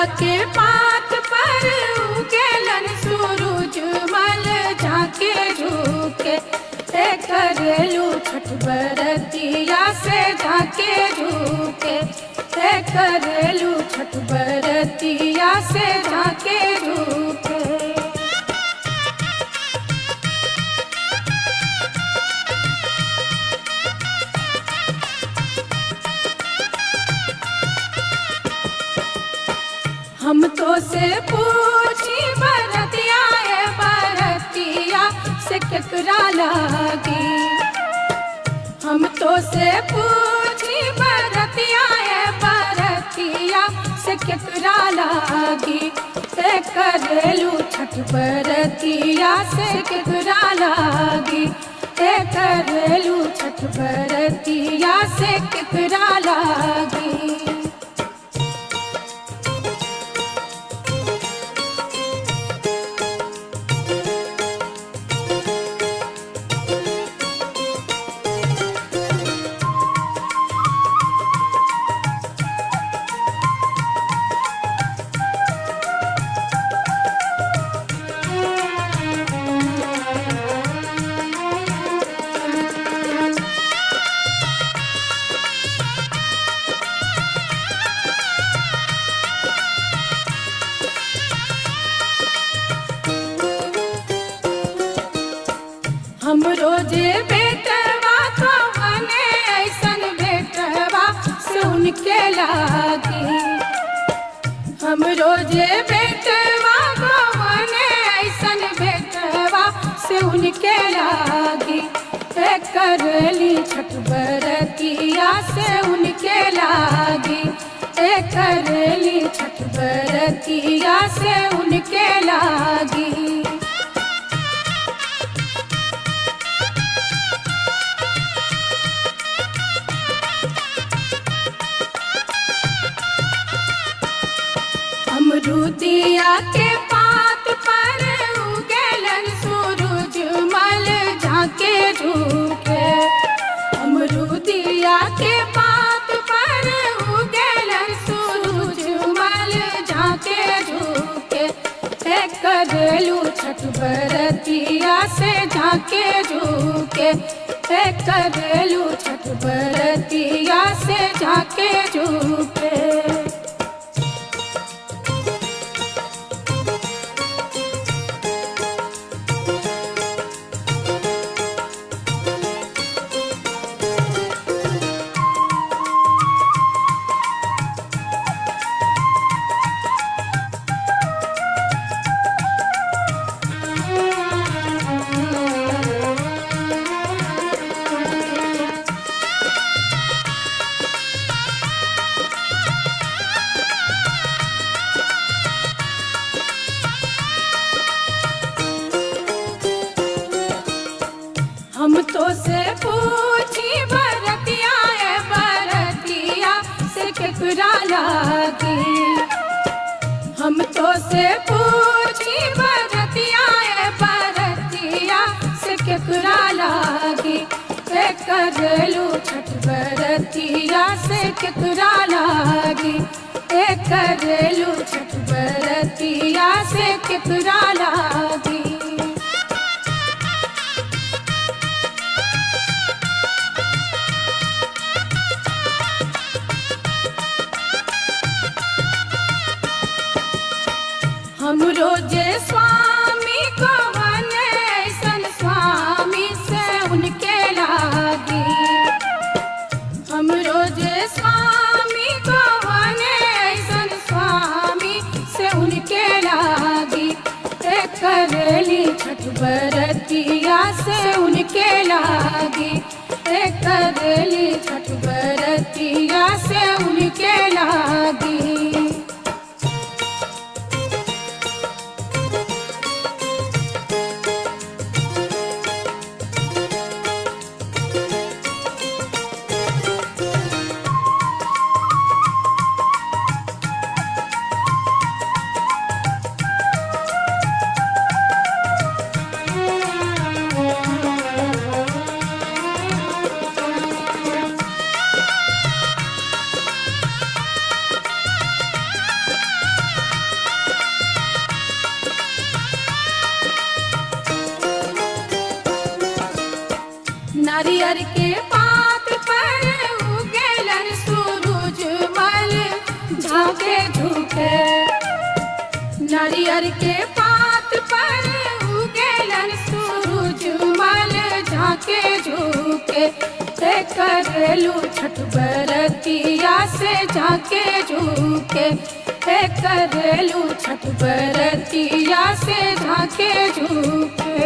के पात पर उगेलन सूरज मल झाके झुके करेलू छठ बरतिया से झाके झुके करेलू छठ बरतिया से झाके झुके। हम तो से पूछी बरतिया है बरतिया से केकरा लागी। हम तो से पूछी बरतिया है बरतिया से केकरा लागी करेलू छठ बरतिया से केकरा लागी करेलू छठ बरतिया से केकरा लागी। हम रोजे बेटवा तो हने ऐसन बेटवा से उनके लागी। हम रोजे बेटवा तो हने ऐसन बेटवा से उनके लागी करली छठ बरतिया से उनके लागी करली छठ बरतिया से उनके लागी। अमरूदिया के पात पर उगेलन सूरज मल झाके झुके अमरूदिया के पात पर उगेलन सूरज मल झाके झुके करेलू छठ बरतिया से झाके झुके करेलू छठ बरतिया से झाके झुके। हम तो से पूछी बरतिया है बरतिया से केकरा लागी। हम तो से पूछी बरतिया है बरतिया से केकरा लागी करेलू छठ बरतिया से केकरा लागी करेलू छठ बरतिया से केकरा लागी। हम रोजे स्वामी को बने ऐसन स्वामी से उनके लागी। हम रोजे स्वामी को बने ऐसन स्वामी से उनके लागी करेली छठ बरतिया से उनके लागी करेली छठ बरतिया से उनके लागी। नारियर के पात पर उगेलन सूरज मल झाके झुके। नारियर के पात पर उगेलन सूरज मल झाके झुके। करेलू छठ बरतिया से झाके झुके। करेलू छठ बरतिया से झाके झुके।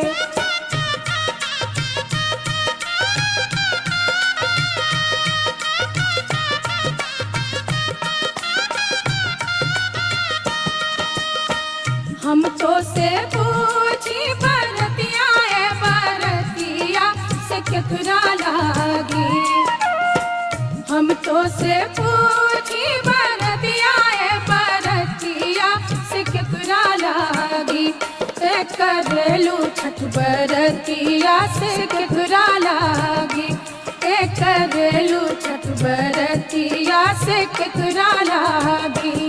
हम तो से पूछी बरतिया है बरतिया से केकरा लागी। हम तो से पूछी बरतिया है बरतिया से केकरा लागी। करेलू छठ बरतिया से केकरा लागी। करेलू छठ बरतिया से केकरा लागी।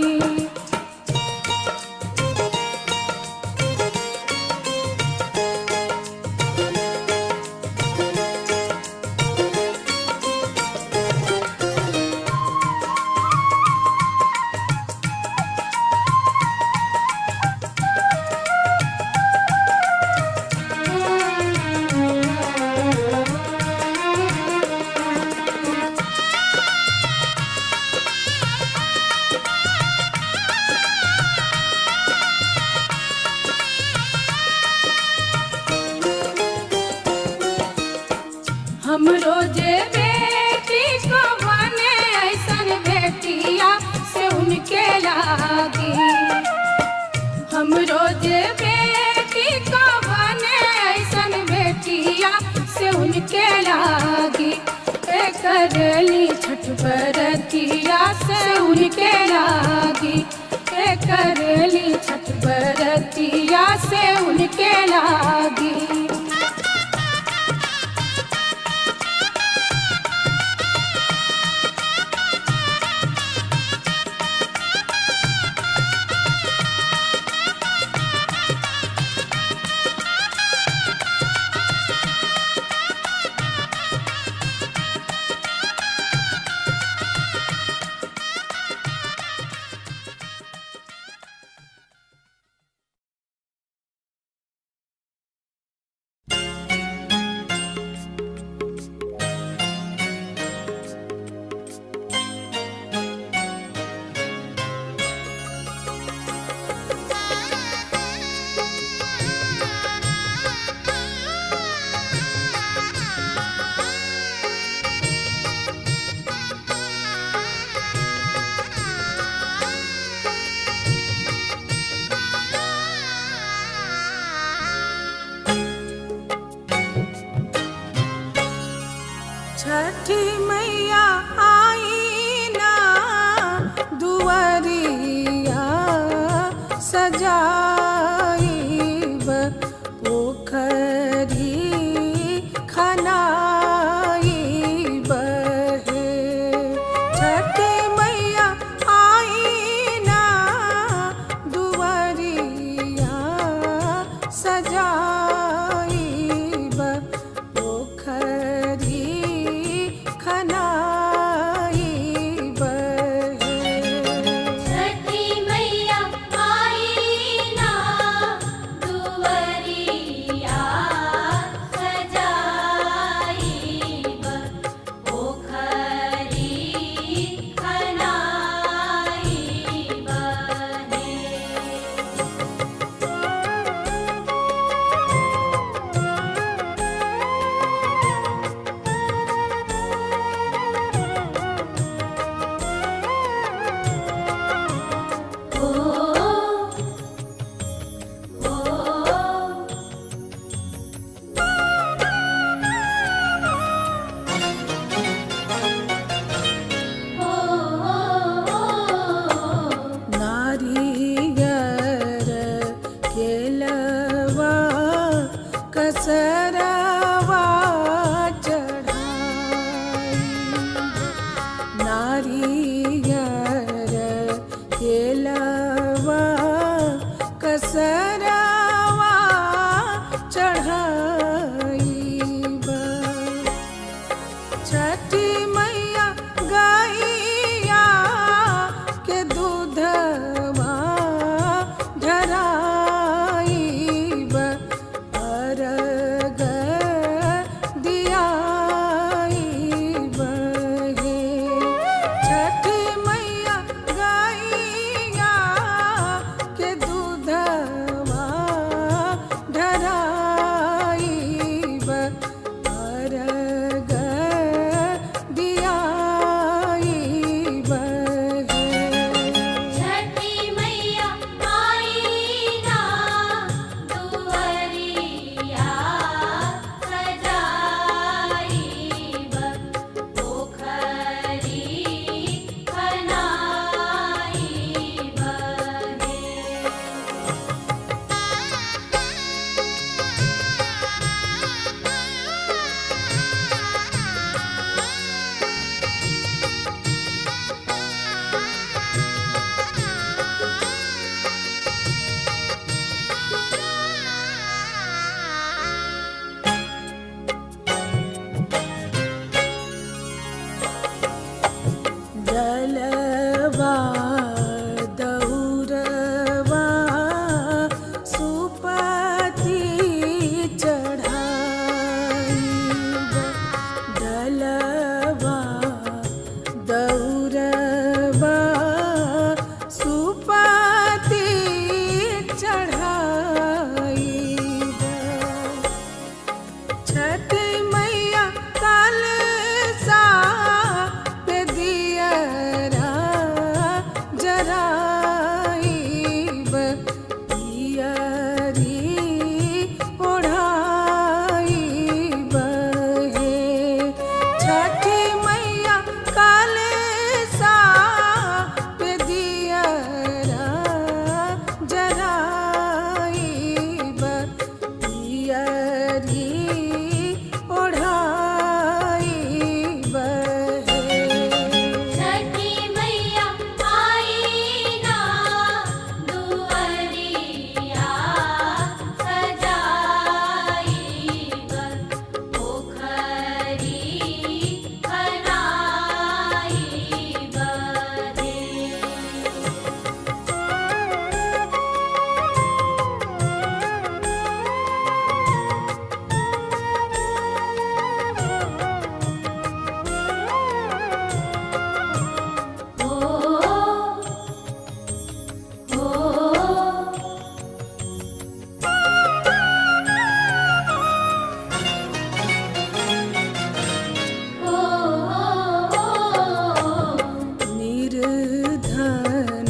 हम रोजे बेटी को बने ऐसन बेटिया से उनके लागी। हम रोजे बेटी को बने ऐसन बेटिया से उनके लागी। करेली छठ बरतिया से उनके लागी। करेली छठ बरतिया से उनके लागी। डलवा दौरवा सुपति चढ़ाईब डलवा दौरवा सुपति चढ़ाईब छठी मैया कलसा पे दियरा जराईब पियरी ओढ़ाईब हे छठी मैया कलसा पे दियरा जराईब पियरी ओढ़ाईब हे छठी मैया आई ना दुअरिया सजाईब पोखरी बनाईब हे निर्धन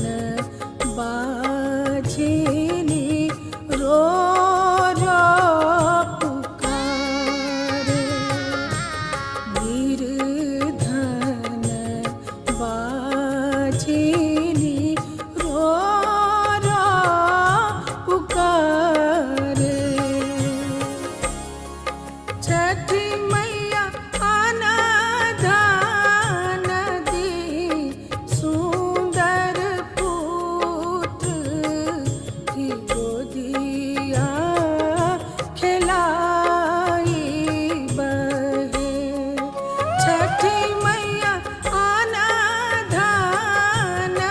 बाझिनी रो रो पुकारे निर्धन बाझिनी रो रो पुकारे छठी मैया अनाधान दी सुंदर पुत्र की गोदिया खिलाईब हे छठी मैया अनाधान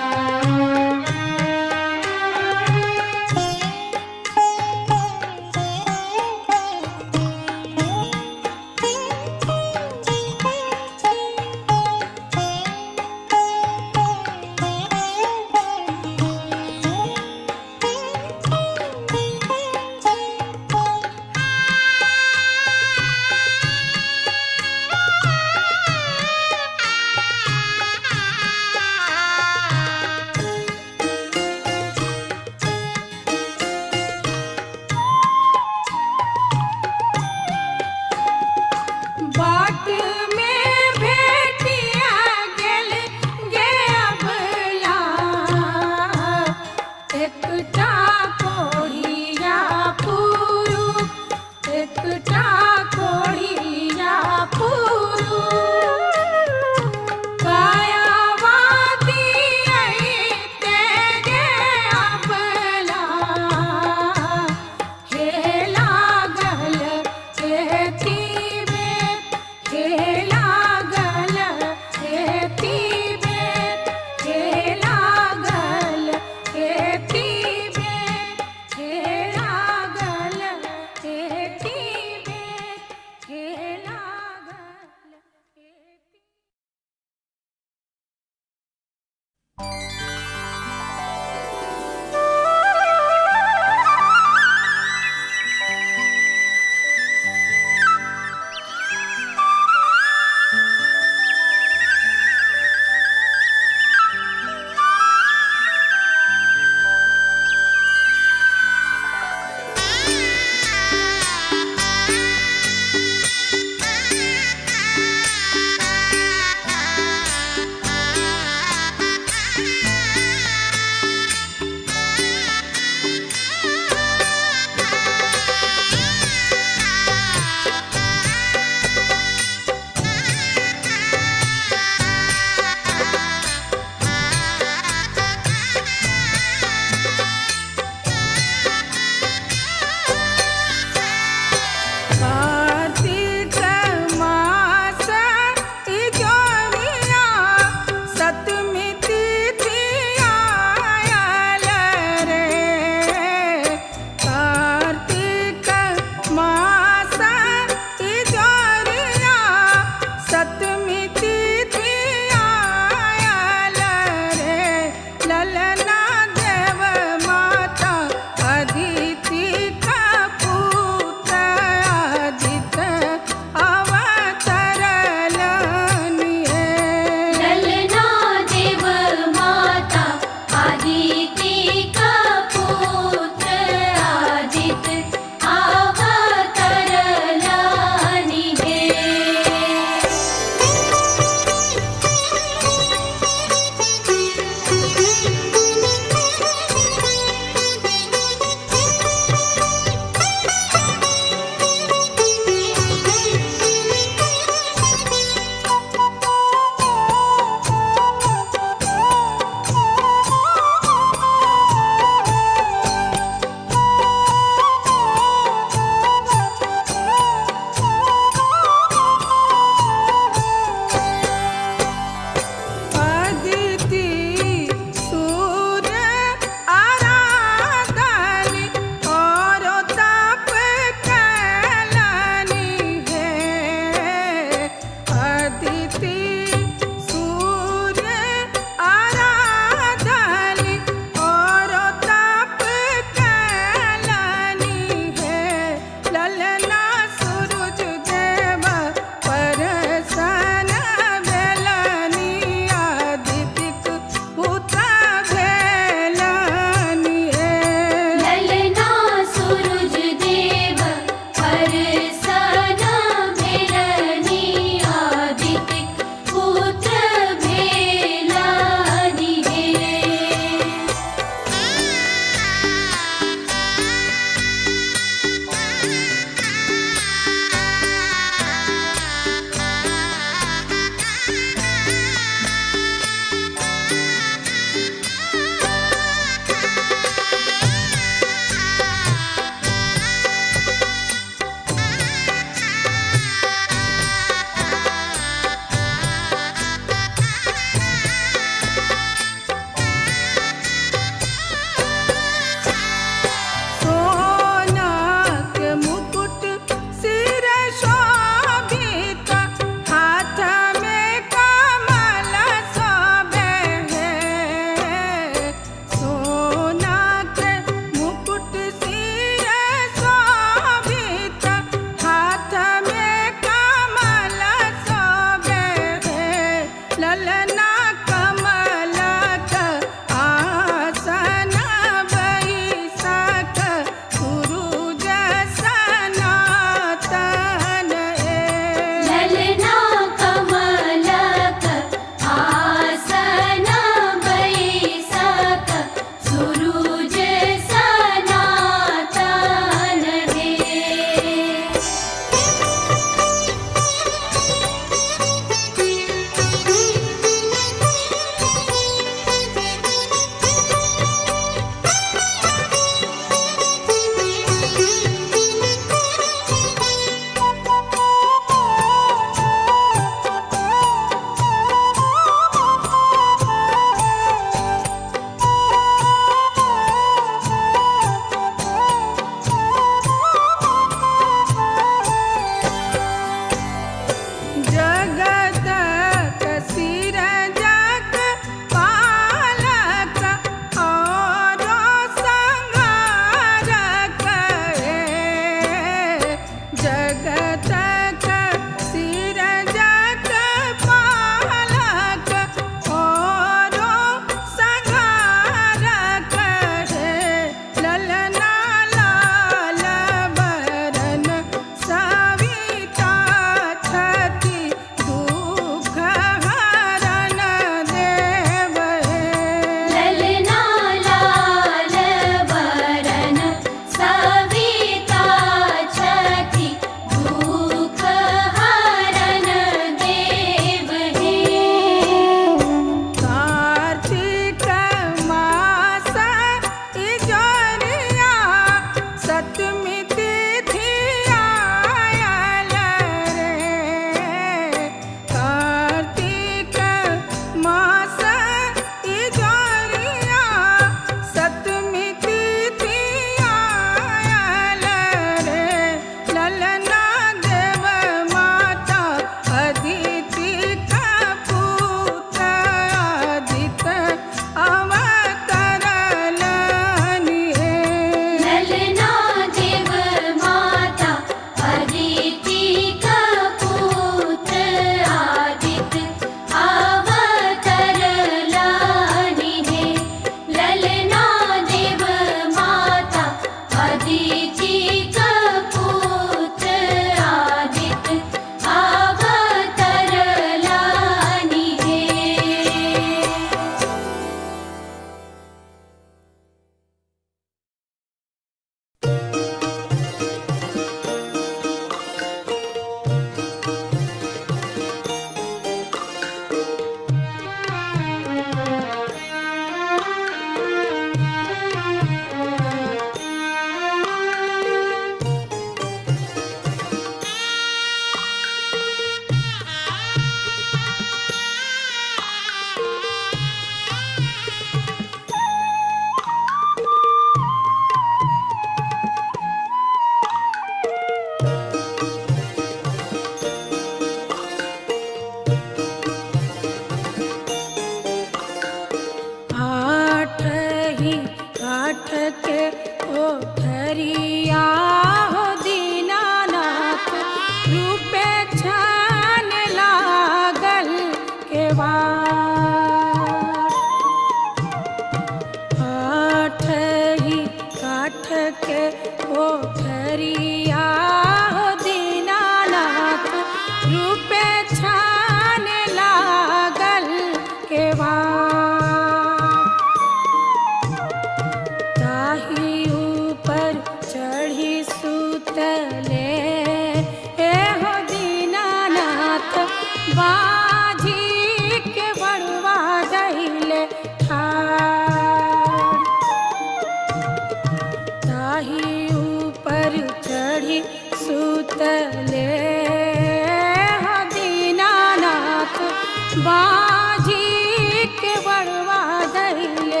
बाजी के बड़वा धैले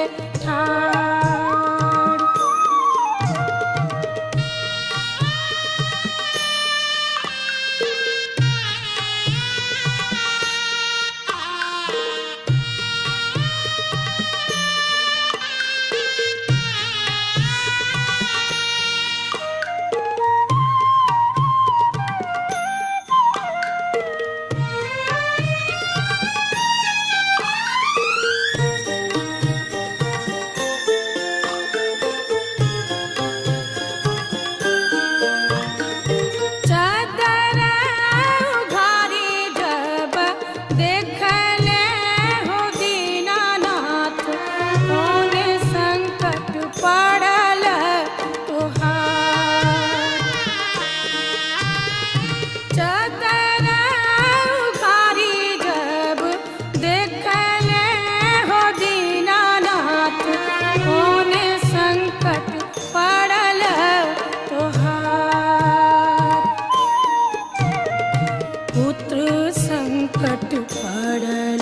ठाड़। चादर उघारी जब देखले हो दीनानाथ, होने संकट पड़ल तुहार। चादर उघारी जब देखले हो दीनानाथ, होने संकट पड़ल तुहार। पुत्र संकट पड़ल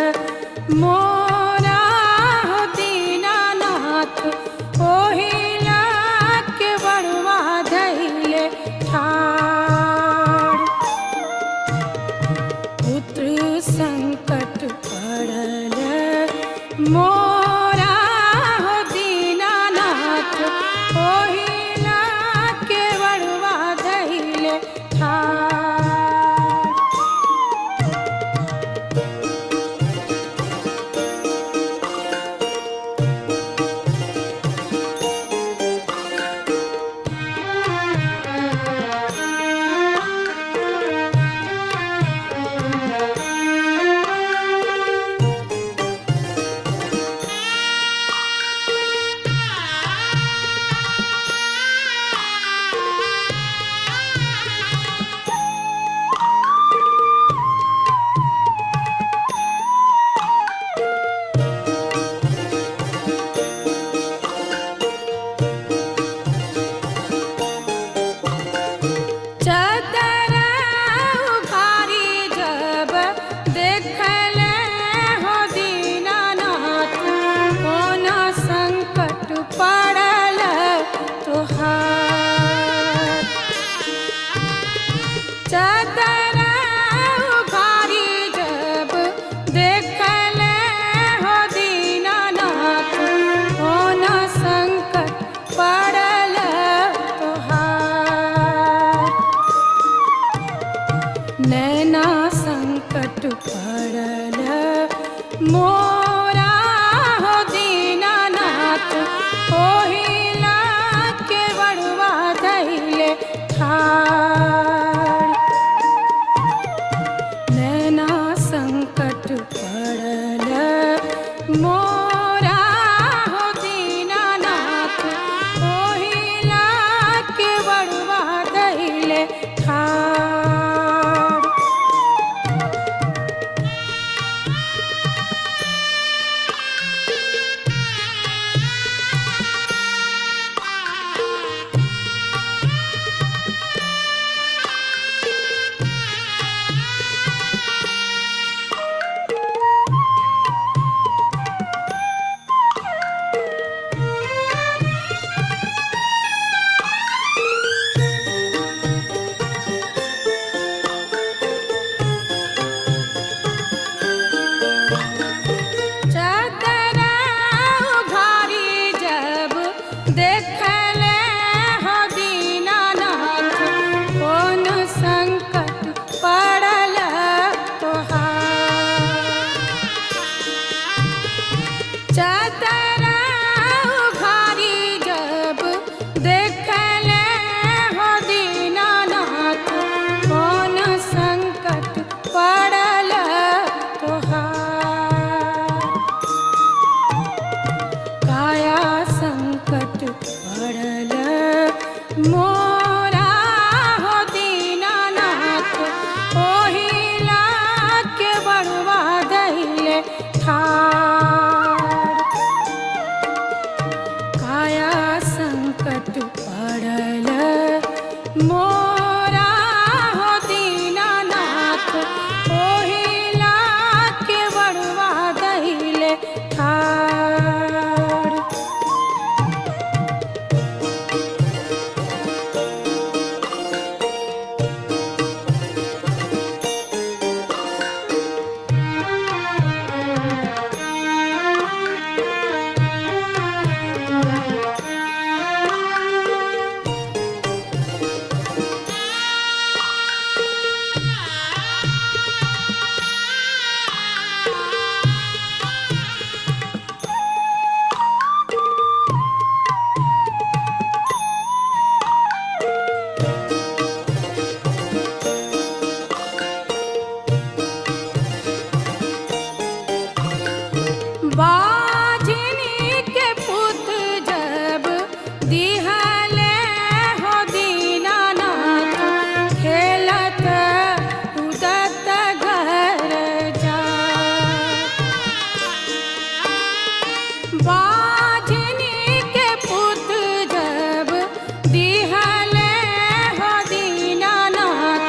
मोरा हो दीनानाथ, ओहिला के बड़वा धैले ठाड़। पुत्र संकट पड़ल मोरा हो दीनानाथ, ओहिला के बड़वा धैले ठाड़। चादर उघारी जब देखले हो दीनानाथ, होना संकट पड़ल तुहार। चादर उघारी जब देखले हो दीनानाथ, होना संकट पड़ल तुहार। नैना संकट पड़ल मोरा हो दीनानाथ, ओहिला के बड़वा धैले ठाड़। नैना संकट पड़ल मोरा हो दीनानाथ, ओहिला के बड़वा धैले ठाड़। चादर उघारी जब देखले हो दीनानाथ, कौन संकट पड़ल तुहार। चादर उघारी जब देखले हो दीनानाथ, कौन संकट पड़ल तुहार। काया संकट पड़ल मोरा हो दीनानाथ, ओहिला के बड़वा धैले ठाड़। काया संकट पड़ल मोरा हो दीनानाथ, ओहिला के बाझनी के पुत जब दिहले हो दीनानाथ खेलत उदत घर जा बाझनी के पुत जब दिहले हो दीनानाथ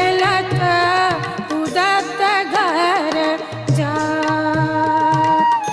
खेलत उदत घर जा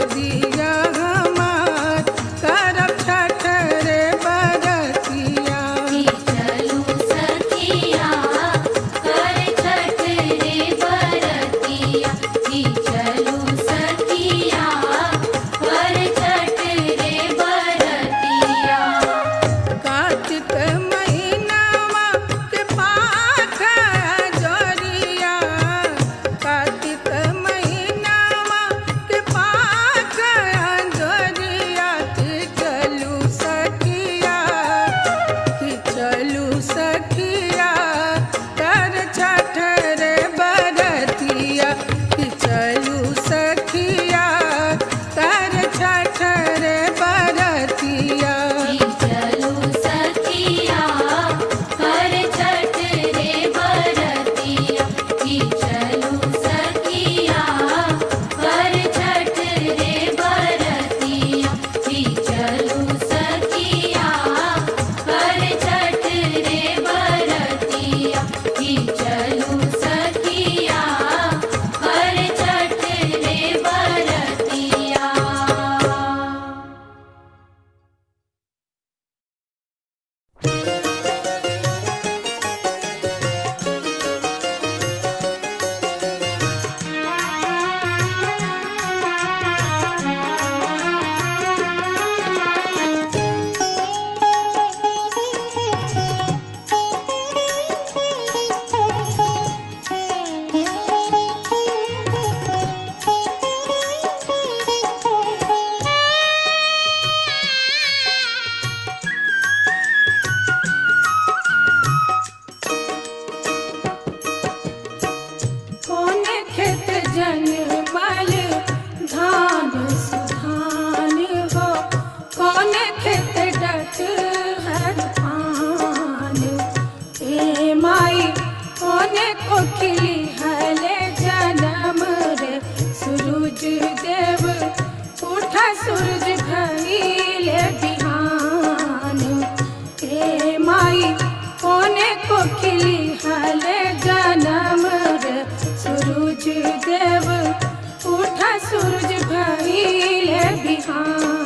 गोदिया हमार करब छठ रे बरतिया। की चलू सखिया कर छठ रे बरतिया। की चलू सखिया कर छठ रे बरतिया। कार्तिक महीनावा के पाख जोरिया। कार्तिक महीनावा के पाख जोरिया। कि चलू सखिया कर छठ रे बरतिया। कि चलू सखिया कर छठ रे बरतिया। की चलू सखिया कर छठ रे बरतिया। की चलू सखिया कर छठ रे बरतिया। की चलू सखिया कर छठ रे बरतिया। की चलू सखिया कर छठ रे बरतिया। कौन खेत जनमल धान सुधान हो। कौन खेत डट हर पान। ए माई कौन कोकिली हले जन्म रे। सूरज देव उठा सूरज भइले बिहान। ए माई कौन कोकिली हले जन्म रे। सूरज देव उठा सूरज भइले बिहान।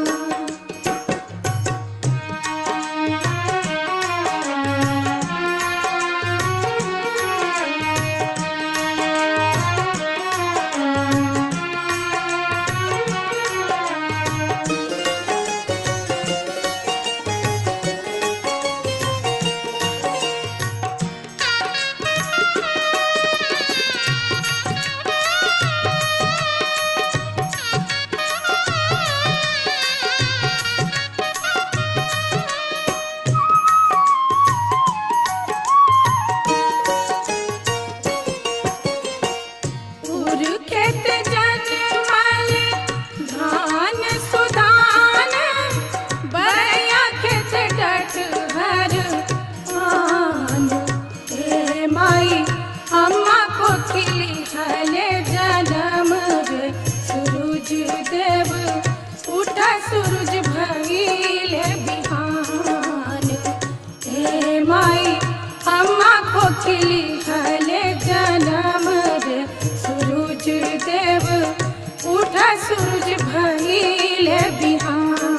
उर खेत जनमल धान सुधान। बया खेत डट हर पान। ए माई अम्मा कोकिली हले जन्म रे। सूरज देव उठा सूरज भइले बिहान। ए माई अम्मा कोकिली हले जन्म रे। सूरज देव उठा सूरज भइले बिहान।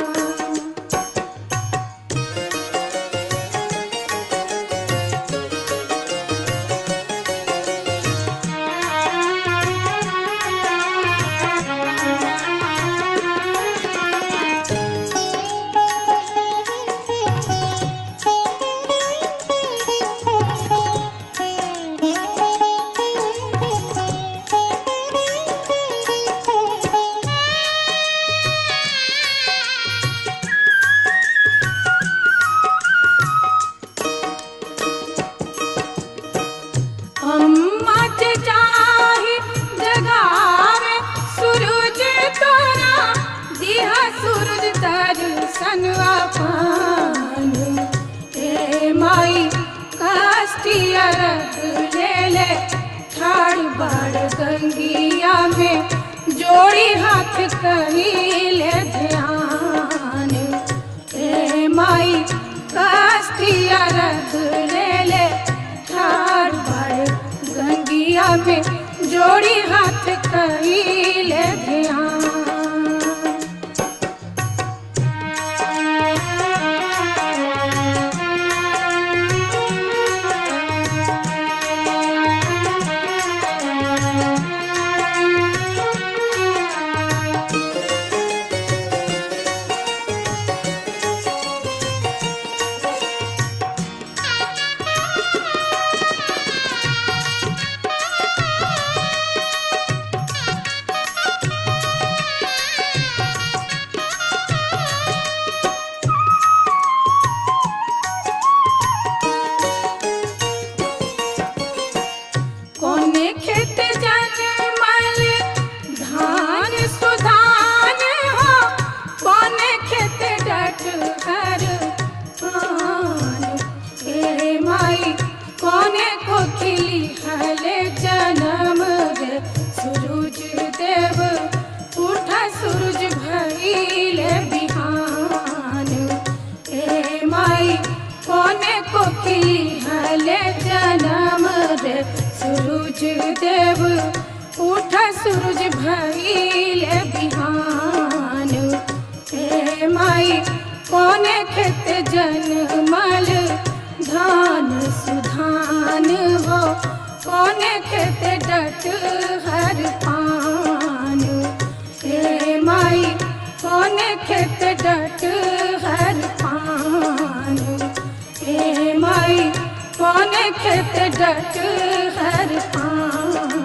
गंगिया में जोड़ी हाथ कहिले ध्यान। ए माई कास्तिया रख ले ठाड़ बड़ गंगिया में जोड़ी हाथ कहिले ध्यान। कोकिली हले जन्म रे सूरज देव उठ सूरज भइले बिहान। हे माई कोने खेत जनमल धान सुधान हो, कोने खेत डट हर पान। हे माई कोने खेत डट हर पान। हे माई कोने खेत डट हर पान।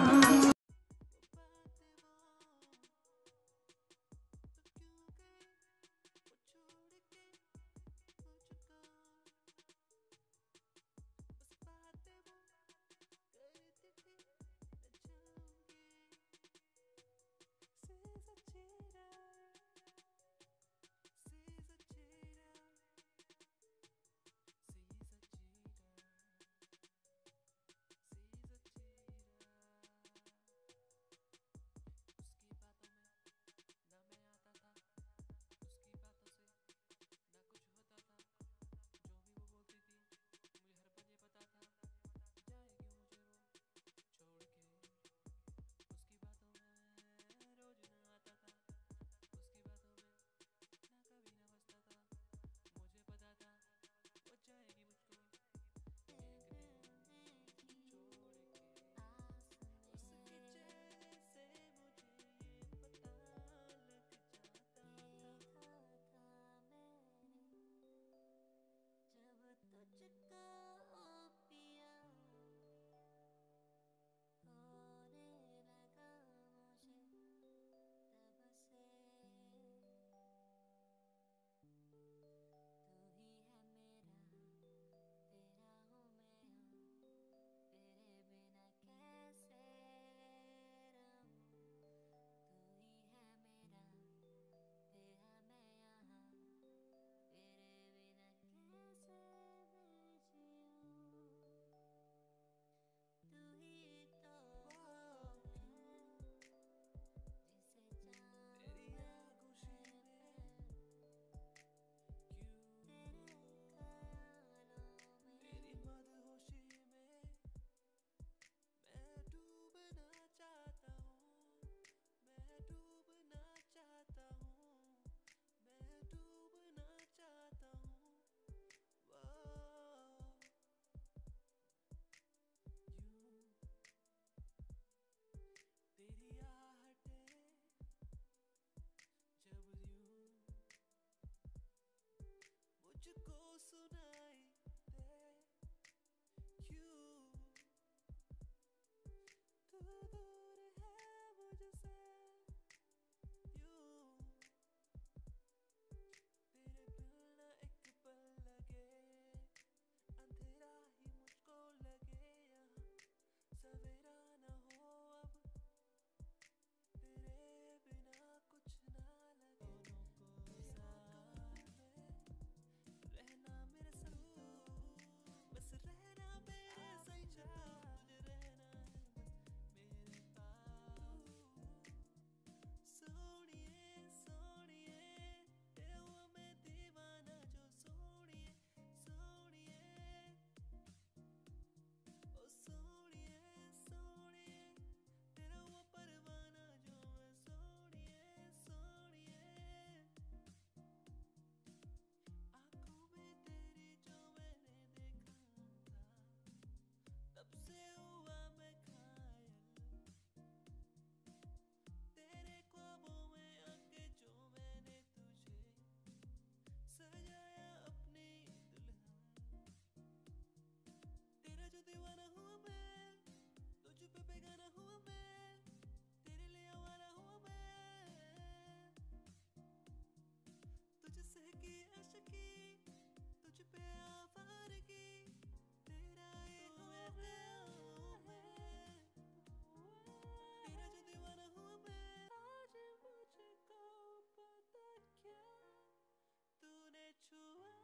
छुआ